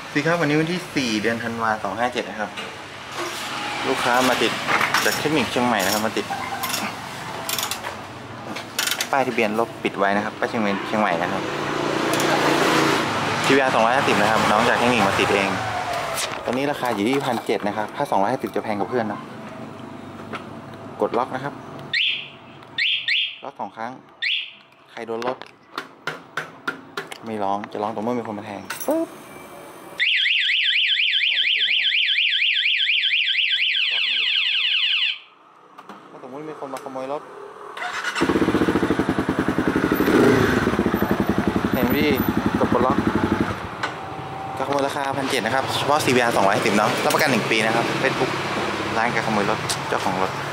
สิครับวันนี้วันที่ 4 เดือนธันวาคม 2557นะครับลูกค้ามาติดจากเทคนิคเชียงใหม่นะครับมาติดป้ายทะเบียนรถปิดไว้นะครับป้ายเชียงใหม่นะครับTVR 250นะครับน้องจากเทคนิคมาติดเองตอนนี้ราคาอยู่ที่ 1,700 นะครับถ้า250จะแพงกว่าเพื่อนนะกดล็อกนะครับล็อก2 ครั้งใครโดนรถไม่ร้องจะร้องต่อเมื่อมีคนมาแทงปุ๊บถ้าสมมติมีคนมาขโมยรถเห็นดิกดปลดล็อกจะขโมยราคา 1,700 นะครับเฉพาะ CVR 250เนาะรับประกัน1 ปีนะครับ Facebook ร้านการขโมยรถเจ้าของรถ